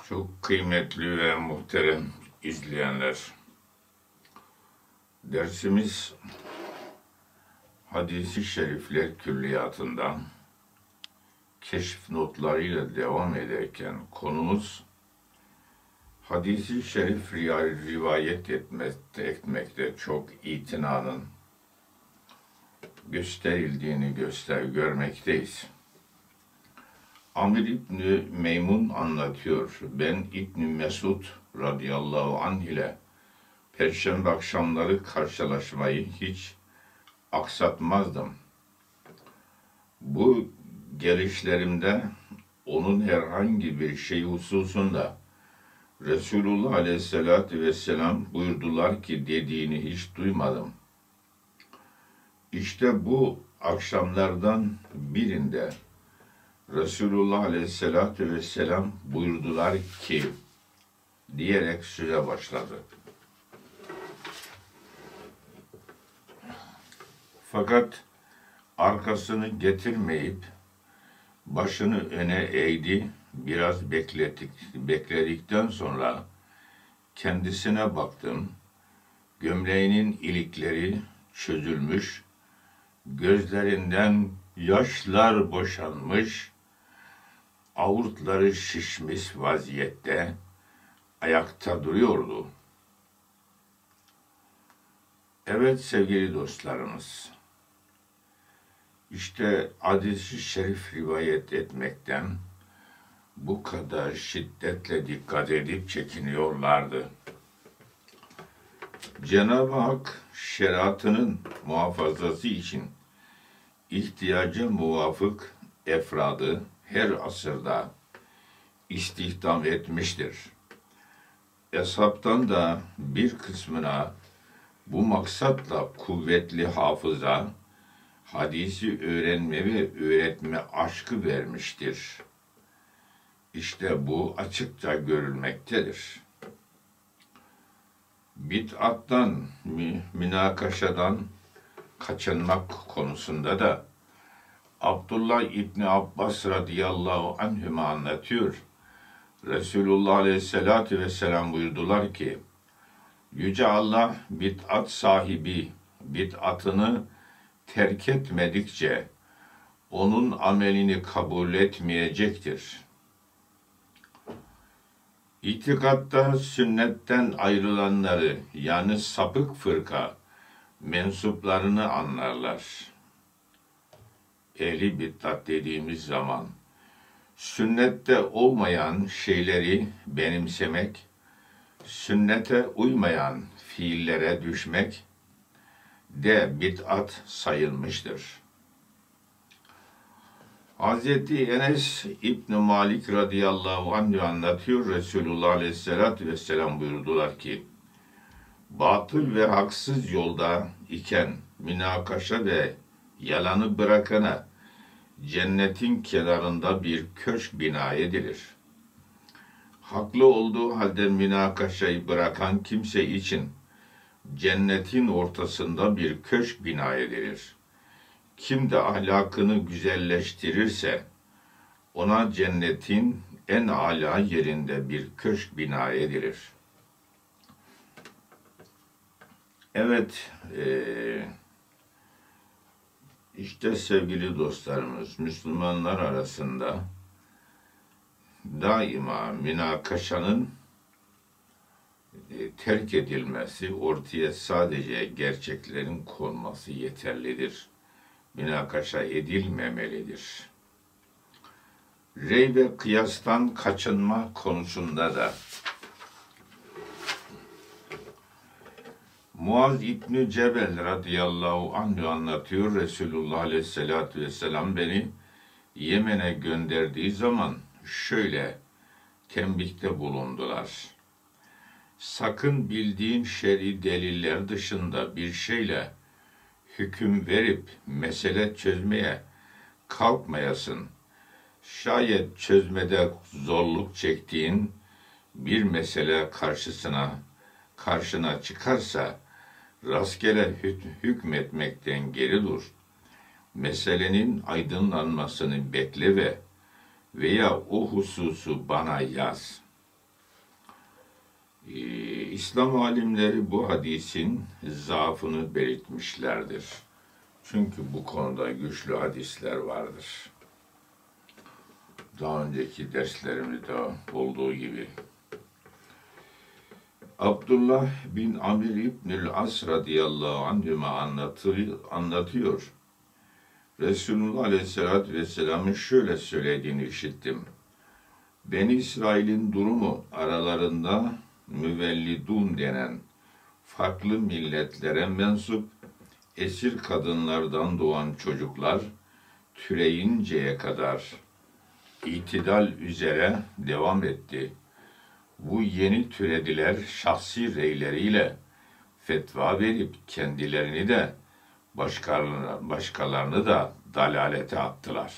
Çok kıymetli ve muhterem izleyenler, dersimiz Hadis-i Şerifler Külliyatı'ndan keşif notlarıyla devam ederken konumuz hadis-i şerif rivayet etmekte çok itinanın gösterildiğini görmekteyiz. Amir İbni Meymun anlatıyor. Ben İbni Mesud radıyallahu anh ile Perşembe akşamları karşılaşmayı hiç aksatmazdım. Bu gelişlerimde onun herhangi bir şey hususunda Resulullah aleyhissalatü vesselam buyurdular ki dediğini hiç duymadım. İşte bu akşamlardan birinde Resulullah aleyhissalatü vesselam buyurdular ki diyerek söze başladı. Fakat arkasını getirmeyip başını öne eğdi, biraz bekledikten sonra kendisine baktım. Gömleğinin ilikleri çözülmüş, gözlerinden yaşlar boşanmış, avurtları şişmiş vaziyette ayakta duruyordu. Evet sevgili dostlarımız, işte hadis-i şerif rivayet etmekten bu kadar şiddetle dikkat edip çekiniyorlardı. Cenab-ı Hak şeriatının muhafazası için ihtiyaca muvafık efradı her asırda istihdam etmiştir. Eshabtan da bir kısmına bu maksatla kuvvetli hafıza, hadisi öğrenme ve öğretme aşkı vermiştir. İşte bu açıkça görülmektedir. Bid'attan, münakaşadan kaçınmak konusunda da Abdullah İbni Abbas radıyallahu anhüma anlatıyor. Resulullah aleyhissalatü vesselam buyurdular ki, Yüce Allah bid'at sahibi bid'atını terk etmedikçe onun amelini kabul etmeyecektir. İtikatta sünnetten ayrılanları yani sapık fırka mensuplarını anlarlar. Ehli bid'at dediğimiz zaman sünnette olmayan şeyleri benimsemek, sünnete uymayan fiillere düşmek de bid'at sayılmıştır. Hz. Enes İbn Malik radıyallahu anh anlatıyor. Resulullah aleyhissalatü vesselam buyurdular ki, batıl ve haksız yolda iken münakaşa ve yalanı bırakana cennetin kenarında bir köşk bina edilir. Haklı olduğu halde münakaşayı bırakan kimse için cennetin ortasında bir köşk bina edilir. Kim de ahlakını güzelleştirirse ona cennetin en âlâ yerinde bir köşk bina edilir. Evet, işte sevgili dostlarımız, Müslümanlar arasında daima münakaşanın terk edilmesi, ortaya sadece gerçeklerin konması yeterlidir. Münakaşa edilmemelidir. Rey ve kıyastan kaçınma konusunda da Muaz İbni Cebel radıyallahu anh anlatıyor. Resulullah aleyhissalatü vesselam beni Yemen'e gönderdiği zaman şöyle tembihte bulundular. Sakın bildiğin şer'i deliller dışında bir şeyle hüküm verip mesele çözmeye kalkmayasın. Şayet çözmede zorluk çektiğin bir mesele karşına çıkarsa rastgele hükmetmekten geri dur. Meselenin aydınlanmasını bekle veya o hususu bana yaz. İslam alimleri bu hadisin zaafını belirtmişlerdir. Çünkü bu konuda güçlü hadisler vardır. Daha önceki derslerimizde olduğu gibi. Abdullah bin Amir İbnül As radıyallahu anhüma anlatıyor. Resulullah aleyhissalatü vesselamın şöyle söylediğini işittim. Beni İsrail'in durumu aralarında müvellidun denen farklı milletlere mensup esir kadınlardan doğan çocuklar türeyinceye kadar itidal üzere devam etti. Bu yeni türediler şahsi reyleriyle fetva verip kendilerini de başkalarını da dalalete attılar.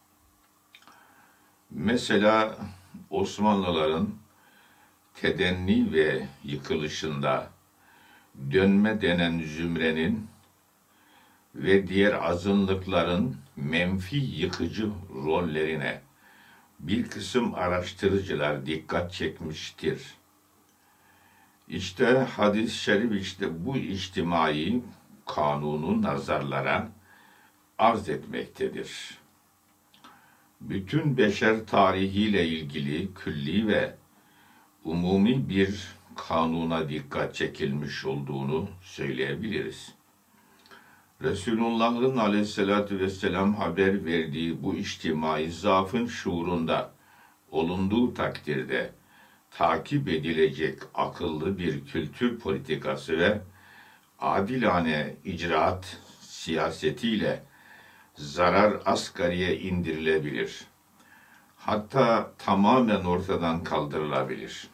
Mesela Osmanlıların tedenni ve yıkılışında dönme denen zümrenin ve diğer azınlıkların menfi yıkıcı rollerine bir kısım araştırıcılar dikkat çekmiştir. İşte hadis-i şerif bu içtimai kanunu nazarlara arz etmektedir. Bütün beşer tarihiyle ilgili külli ve umumi bir kanuna dikkat çekilmiş olduğunu söyleyebiliriz. Resulullah'ın aleyhissalatü vesselam haber verdiği bu içtimai zaafın şuurunda olunduğu takdirde takip edilecek akıllı bir kültür politikası ve adilane icraat siyasetiyle zarar asgariye indirilebilir. Hatta tamamen ortadan kaldırılabilir.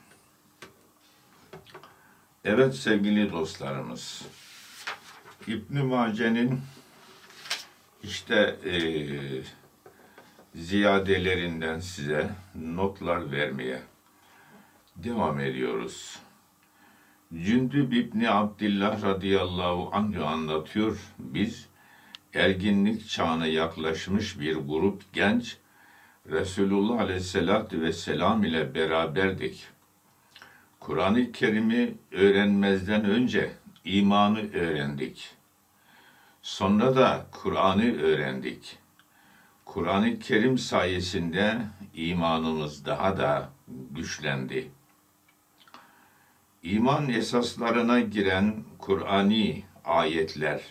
Evet sevgili dostlarımız, İbn-i Mace'nin ziyadelerinden size notlar vermeye devam ediyoruz. Cündüb İbni Abdillah radıyallahu anh anlatıyor. Biz erginlik çağına yaklaşmış bir grup genç Resulullah aleyhissalatü vesselam ile beraberdik. Kur'an-ı Kerim'i öğrenmezden önce imanı öğrendik. Sonra da Kur'an'ı öğrendik. Kur'an-ı Kerim sayesinde imanımız daha da güçlendi. İman esaslarına giren Kur'ani ayetler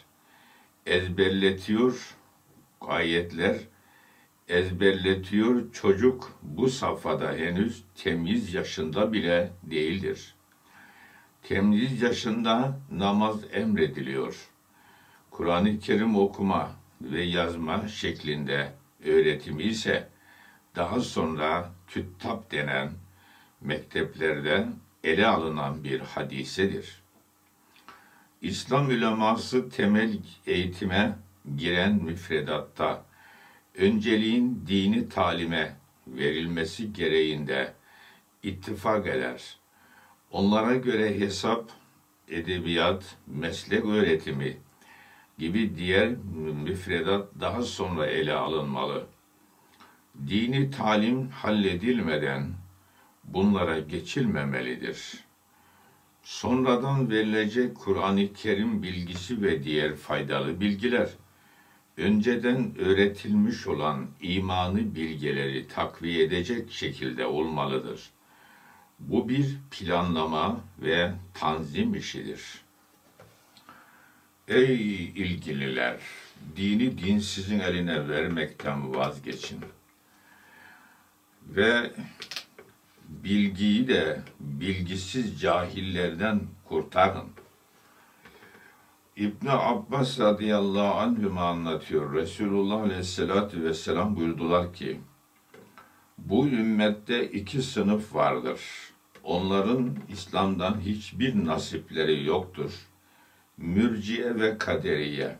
ezberletiyor. Çocuk bu safhada henüz temyiz yaşında bile değildir. Temyiz yaşında namaz emrediliyor. Kur'an-ı Kerim okuma ve yazma şeklinde öğretimi ise daha sonra küttab denen mekteplerde ele alınan bir hadisedir. İslam uleması temel eğitime giren müfredatta önceliğin dini talime verilmesi gereğinde ittifak eder. Onlara göre hesap, edebiyat, meslek öğretimi gibi diğer müfredat daha sonra ele alınmalı. Dini talim halledilmeden bunlara geçilmemelidir. Sonradan verilecek Kur'an-ı Kerim bilgisi ve diğer faydalı bilgiler, önceden öğretilmiş olan imanı bilgileri takviye edecek şekilde olmalıdır. Bu bir planlama ve tanzim işidir. Ey ilgililer! Dini dinsizin eline vermekten vazgeçin. Ve bilgiyi de bilgisiz cahillerden kurtarın. İbn Abbas radıyallahu anhüma anlatıyor. Resulullah aleyhissalatü vesselam buyurdular ki, bu ümmette iki sınıf vardır. Onların İslam'dan hiçbir nasipleri yoktur. Mürciye ve kaderiye.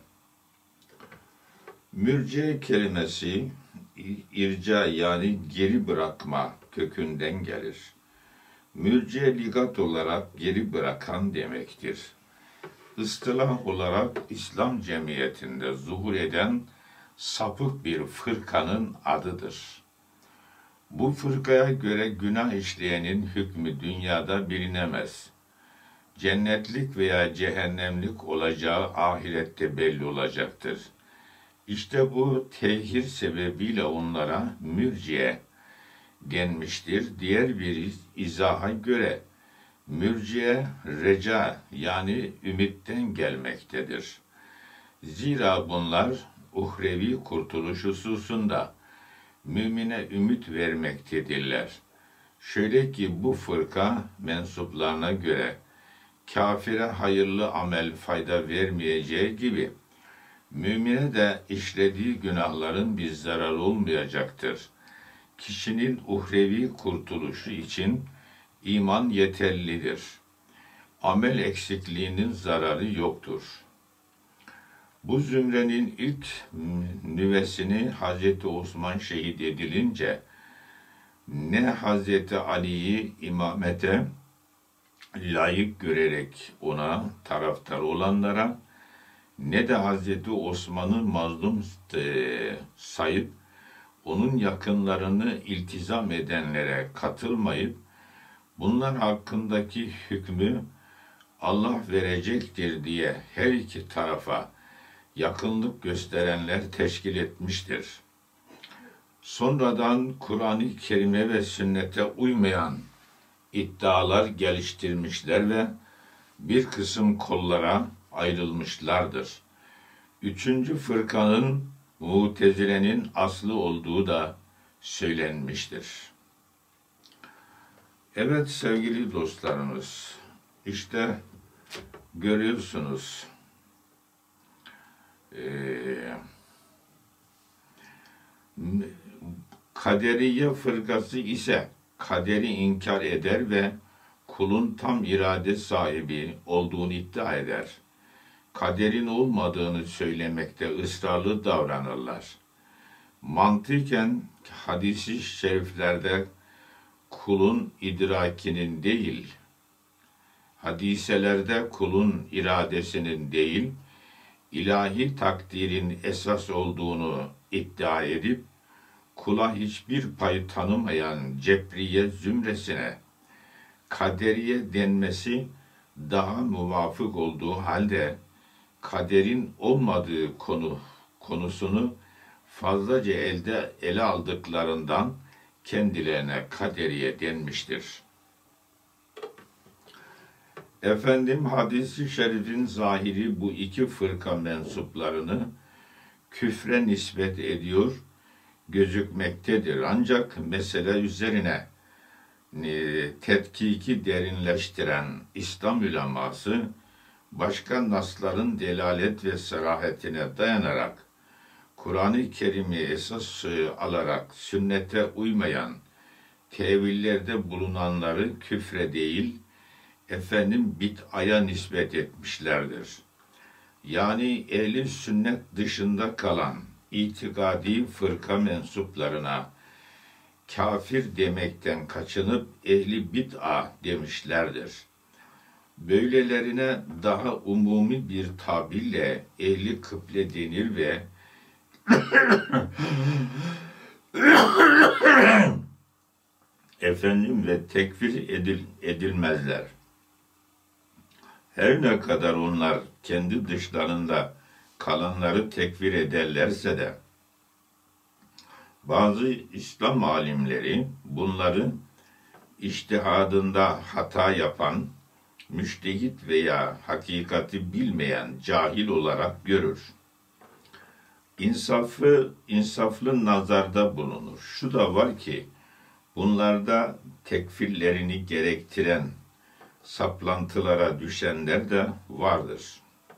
Mürciye kelimesi irca yani geri bırakma kökünden gelir. Mürciye lügat olarak geri bırakan demektir. İstilah olarak İslam cemiyetinde zuhur eden sapık bir fırkanın adıdır. Bu fırkaya göre günah işleyenin hükmü dünyada bilinemez. Cennetlik veya cehennemlik olacağı ahirette belli olacaktır. İşte bu tehir sebebiyle onlara mürciye denmiştir. Diğer bir izaha göre mürciye reca yani ümitten gelmektedir. Zira bunlar uhrevi kurtuluş hususunda mümine ümit vermektedirler. Şöyle ki bu fırka mensuplarına göre kafire hayırlı amel fayda vermeyeceği gibi mümine de işlediği günahların bir zararı olmayacaktır. Kişinin uhrevi kurtuluşu için iman yeterlidir. Amel eksikliğinin zararı yoktur. Bu zümrenin ilk nüvesini Hazreti Osman şehit edilince ne Hazreti Ali'yi imamete layık görerek ona taraftar olanlara ne de Hazreti Osman'ı mazlum sayıp onun yakınlarını iltizam edenlere katılmayıp bunlar hakkındaki hükmü Allah verecektir diye her iki tarafa yakınlık gösterenler teşkil etmiştir. Sonradan Kur'an-ı Kerim'e ve sünnete uymayan iddialar geliştirmişler ve bir kısım kollara ayrılmışlardır. Üçüncü fırkanın Mutezile'nin aslı olduğu da söylenmiştir. Evet sevgili dostlarımız, işte görüyorsunuz Kaderiye fırkası ise kaderi inkar eder ve kulun tam irade sahibi olduğunu iddia eder. Kaderin olmadığını söylemekte ısrarlı davranırlar. Mantıken hadis-i şeriflerde kulun idrakinin değil, hadiselerde kulun iradesinin değil, ilahi takdirin esas olduğunu iddia edip, kula hiçbir pay tanımayan cebriye zümresine kaderiye denmesi daha muvafık olduğu halde, kaderin olmadığı konusunu fazlaca ele aldıklarından kendilerine kaderiye denmiştir. Efendim hadis-i şerifin zahiri bu iki fırka mensuplarını küfre nispet ediyor gözükmektedir. Ancak mesele üzerine tetkiki derinleştiren İslam uleması başka nasların delalet ve serahatine dayanarak Kur'an-ı Kerim'i esas alarak sünnete uymayan tevillerde bulunanları küfre değil, bid'aya nispet etmişlerdir. Yani ehli sünnet dışında kalan itikadi fırka mensuplarına kafir demekten kaçınıp ehli bid'a demişlerdir. Böylelerine daha umumi bir tabirle ehli kıble denir ve ve tekfir edilmezler. Her ne kadar onlar kendi dışlarında kalanları tekfir ederlerse de bazı İslam alimleri bunları içtihadında hata yapan, müştehit veya hakikati bilmeyen cahil olarak görür. İnsaflı nazarda bulunur. Şu da var ki bunlarda tekfirlerini gerektiren saplantılara düşenler de vardır.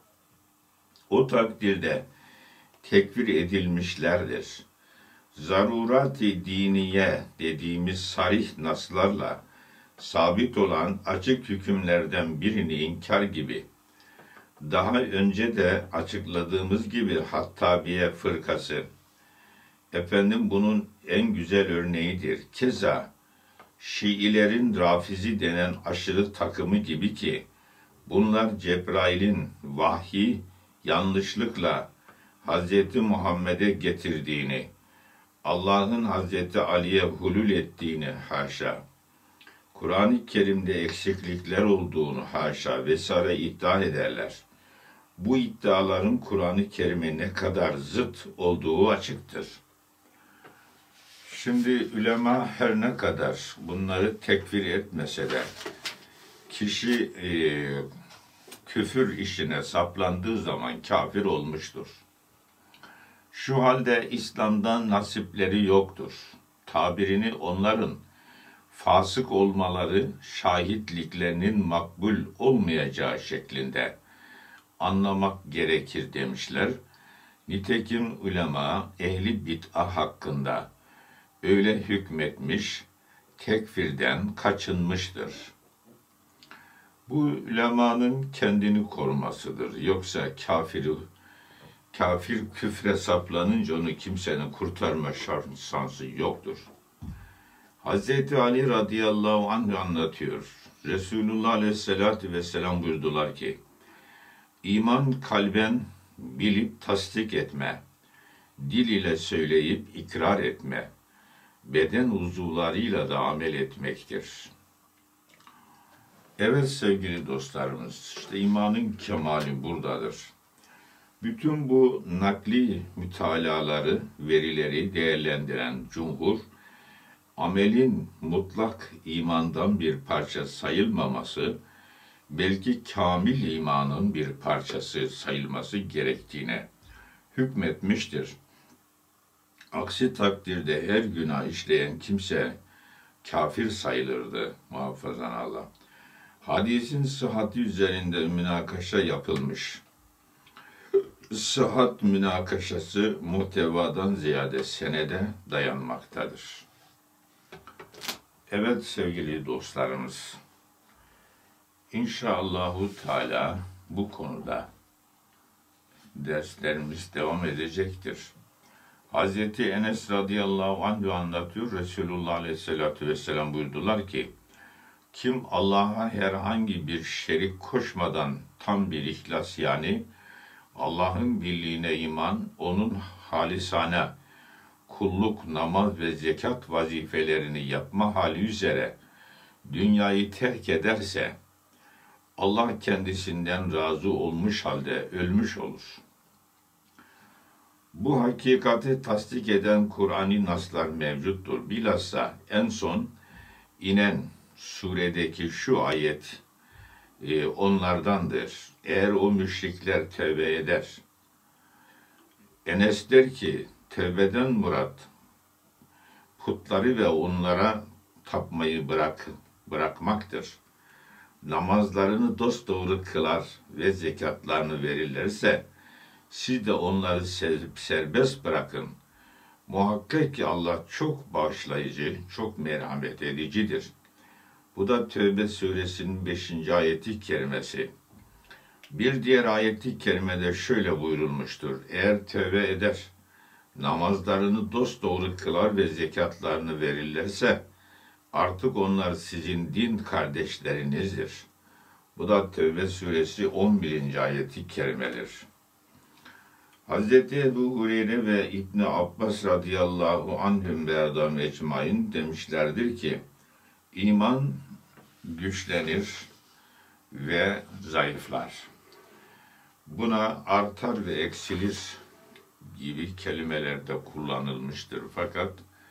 O takdirde tekfir edilmişlerdir. Zarurat-ı diniye dediğimiz sarih naslarla sabit olan açık hükümlerden birini inkar gibi, daha önce de açıkladığımız gibi Hattabiye fırkası, bunun en güzel örneğidir. Keza Şiilerin Rafizi denen aşırı takımı gibi ki, bunlar Cebrail'in vahyi yanlışlıkla Hz. Muhammed'e getirdiğini, Allah'ın Hazreti Ali'ye hulul ettiğini haşa, Kur'an-ı Kerim'de eksiklikler olduğunu haşa vesaire iddia ederler. Bu iddiaların Kur'an-ı Kerim'e ne kadar zıt olduğu açıktır. Şimdi ulema her ne kadar bunları tekfir etmese de kişi küfür işine saplandığı zaman kafir olmuştur. Şu halde İslam'dan nasipleri yoktur. Tabirini onların fasık olmaları şahitliklerinin makbul olmayacağı şeklinde anlamak gerekir demişler. Nitekim ulema ehli bid'a hakkında öyle hükmetmiş, tekfirden kaçınmıştır. Bu ulemanın kendini korumasıdır. Yoksa kafir küfre saplanınca onu kimsenin kurtarma şansı yoktur. Hazreti Ali radıyallahu anh anlatıyor. Resulullah aleyhissalatü vesselam buyurdular ki, İman kalben bilip tasdik etme, dil ile söyleyip ikrar etme, beden uzuvlarıyla da amel etmektir. Evet sevgili dostlarımız, işte imanın kemali buradadır. Bütün bu nakli mütalaları, verileri değerlendiren cumhur, amelin mutlak imandan bir parça sayılmaması, belki kamil imanın bir parçası sayılması gerektiğine hükmetmiştir. Aksi takdirde her günah işleyen kimse kafir sayılırdı, muhafazan Allah. Hadisin sıhhati üzerinde münakaşa yapılmış. Sıhhat münakaşası muhtevadan ziyade senede dayanmaktadır. Evet sevgili dostlarımız, İnşallahü Teala bu konuda derslerimiz devam edecektir. Hazreti Enes radıyallahu anh anlatıyor. Resulullah aleyhissalatü vesselam buyurdular ki, kim Allah'a herhangi bir şerik koşmadan tam bir ihlas yani Allah'ın birliğine iman, onun halisane kulluk, namaz ve zekat vazifelerini yapma hali üzere dünyayı terk ederse, Allah kendisinden razı olmuş halde ölmüş olur. Bu hakikati tasdik eden Kur'an-ı naslar mevcuttur. Bilhassa en son inen suredeki şu ayet onlardandır. Eğer o müşrikler tevbe eder. Enes der ki, tevbeden murat putları ve onlara tapmayı bırakmaktır. Namazlarını dosdoğru kılar ve zekatlarını verirlerse, siz de onları serbest bırakın. Muhakkak ki Allah çok bağışlayıcı, çok merhamet edicidir. Bu da Tevbe suresinin 5. ayeti kerimesi. Bir diğer ayeti kerimede şöyle buyurulmuştur. Eğer tövbe eder, namazlarını dosdoğru kılar ve zekatlarını verirlerse, artık onlar sizin din kardeşlerinizdir. Bu da Tevbe suresi 11. ayeti kerimedir. Hz. Ebu Hureyre ve İbni Abbas radıyallahu anhüm ve adam ecmain demişlerdir ki, iman güçlenir ve zayıflar. Buna artar ve eksilir gibi kelimelerde kullanılmıştır. Fakat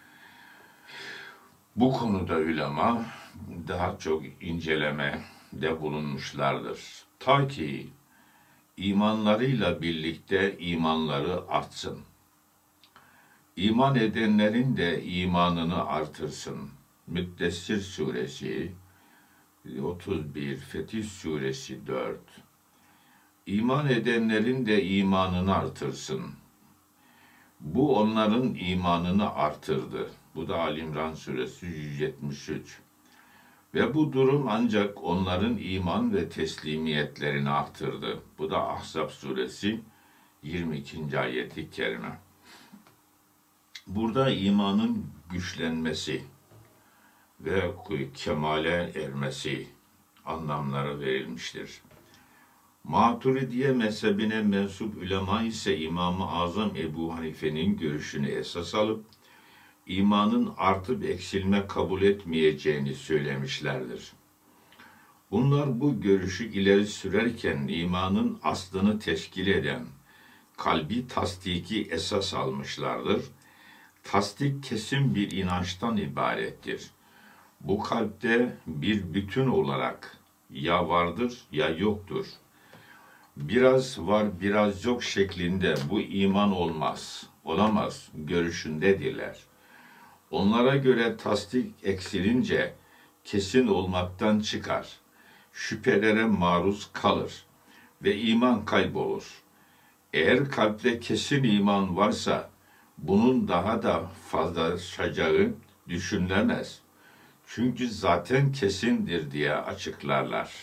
bu konuda ulema daha çok incelemede bulunmuşlardır. Ta ki imanlarıyla birlikte imanları artsın. İman edenlerin de imanını artırsın. Müddessir suresi 31, Fetih suresi 4. İman edenlerin de imanını artırsın. Bu onların imanını artırdı. Bu da Ali İmran suresi 173. Ve bu durum ancak onların iman ve teslimiyetlerini artırdı. Bu da Ahzab suresi 22. ayeti kerime. Burada imanın güçlenmesi ve kemale ermesi anlamları verilmiştir. Maturidiye mezhebine mensup ulema ise İmam-ı Azam Ebu Hanife'nin görüşünü esas alıp imanın artıp eksilme kabul etmeyeceğini söylemişlerdir. Bunlar bu görüşü ileri sürerken imanın aslını teşkil eden kalbi tasdiki esas almışlardır. Tasdik kesin bir inançtan ibarettir. Bu kalpte bir bütün olarak ya vardır ya yoktur. Biraz var biraz yok şeklinde bu iman olamaz görüşündedirler. Onlara göre tasdik eksilince kesin olmaktan çıkar, şüphelere maruz kalır ve iman kaybolur. Eğer kalpte kesin iman varsa bunun daha da fazlaşacağı düşünülemez. Çünkü zaten kesindir diye açıklarlar.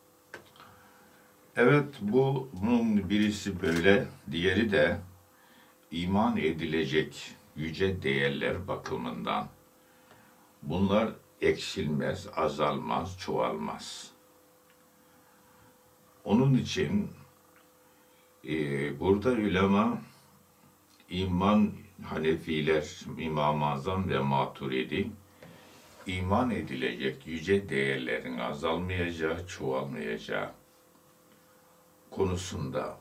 Evet, bunun birisi böyle, diğeri de iman edilecek yüce değerler bakımından. Bunlar eksilmez, azalmaz, çoğalmaz. Onun için burada ulema, iman Hanefiler, İmam-ı Azam ve Maturidi, iman edilecek yüce değerlerin azalmayacağı, çoğalmayacağı konusunda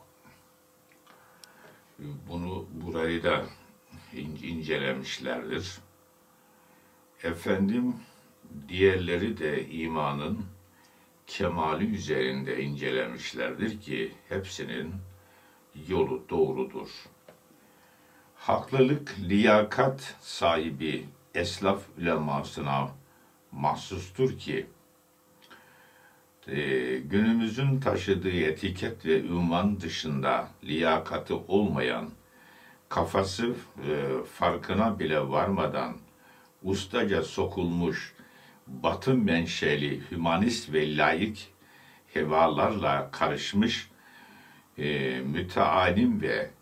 burayı da incelemişlerdir. Efendim, diğerleri de imanın kemali üzerinde incelemişlerdir ki hepsinin yolu doğrudur. Haklılık, liyakat sahibi eslaf ulemasına mahsustur ki günümüzün taşıdığı etiket ve ünvan dışında liyakati olmayan, kafası farkına bile varmadan ustaca sokulmuş Batı menşeli, hümanist ve laik hevalarla karışmış mütealim ve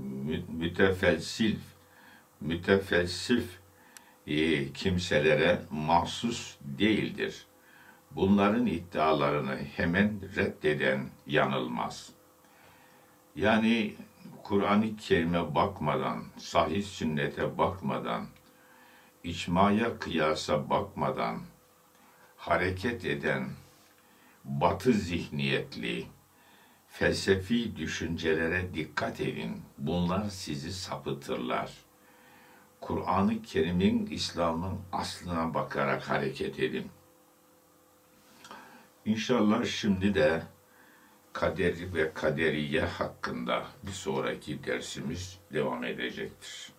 mütefelsif kimselere mahsus değildir. Bunların iddialarını hemen reddeden yanılmaz. Yani Kur'an-ı Kerim'e bakmadan, sahih sünnete bakmadan, icmaya kıyasa bakmadan hareket eden Batı zihniyetli, felsefi düşüncelere dikkat edin. Bunlar sizi sapıtırlar. Kur'an-ı Kerim'in, İslam'ın aslına bakarak hareket edin. İnşallah şimdi de kader ve kaderiye hakkında bir sonraki dersimiz devam edecektir.